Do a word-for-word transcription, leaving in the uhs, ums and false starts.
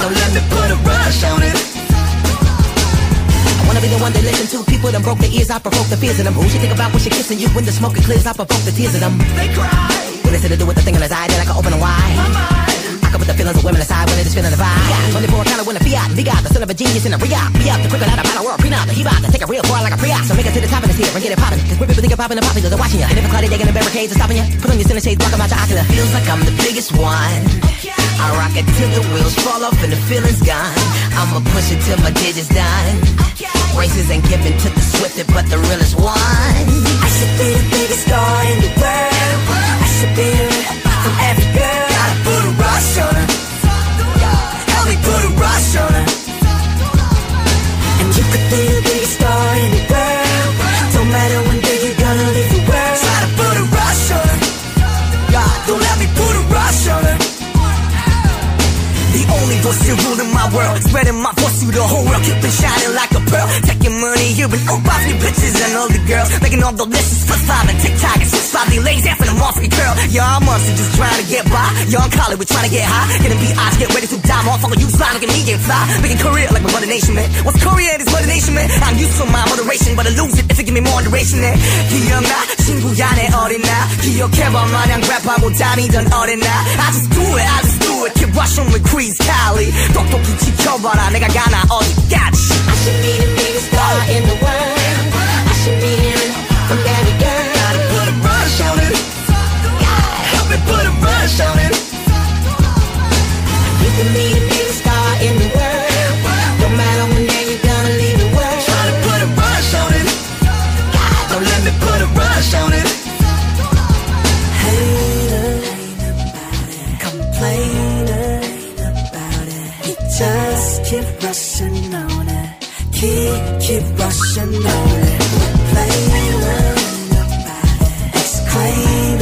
Don't let me put a rush on it. I wanna be the one they listen to. People that broke their ears, I provoke the fears of them. Who should think about when she kissing you? When the smoke clears, I provoke the tears of them. They cry. What is it to do with the thing on his eye? Then I can open them wide. My mind. I can put the feelings of women aside when they just feeling the vibe. Yeah, twenty-four kind of win a fiat. We got the son of a genius in a re-op. We up the quicker out of battle world prenup. He about to take a real car like a pre-op. So make it to the top of this here and get it poppin'. Cause we people think of poppin' and poppin' cause they're watching ya. And if it's cloudy, they gonna barricades are stopping ya. Put on your center shades, block them out your ocular. Feels like I'm the biggest one. I rock it till the wheels fall off and the feeling's gone. I'ma push it till my digits done. Races ain't given to the swiftest, but the realest one. I should be the biggest star in the world. I should be from every girl. Gotta put a rush on her. Help me put a rush on her. And you could be the biggest star in the world. Don't matter when day you're gonna leave the world. Try to put a rush on her. God, don't let me put a rush on her. The only voice still ruling my world, spreading my voice through the whole world, keeping shining like a pearl. Taking money, you and oh, boss me bitches and all the girls, making all the lists plus five and TikTok and six five. They lazy after them off your curl. Y'all months just trying to get by. Y'all in college, we're trying to get high. Getting beat odds, get ready to die. All follow you slide, look at me get fly. Making career like my mother nation, man. What's Korea? This mother nation, man. I'm used to my moderation, but I lose it if it give me more duration. 기억나 친구야 내 어린 날 기억해봐 마냥 랩하고 다니던 어린 날 I just do it, I just do it. Keep rushing with Krizz Kaliko. 똑똑히 지켜봐라 내가 가나 어디까지. I should be the biggest star in the world. I should be hearing from every girl. Gotta put a rush on it. Help me put a rush on it. You can be the biggest star in the world. No matter when day you're gonna leave the world. Try to put a rush on it. Don't let me put a rush on it. Hater, complainer, just keep rushing on it. Keep, keep rushing on it. Complainer, exclaimer.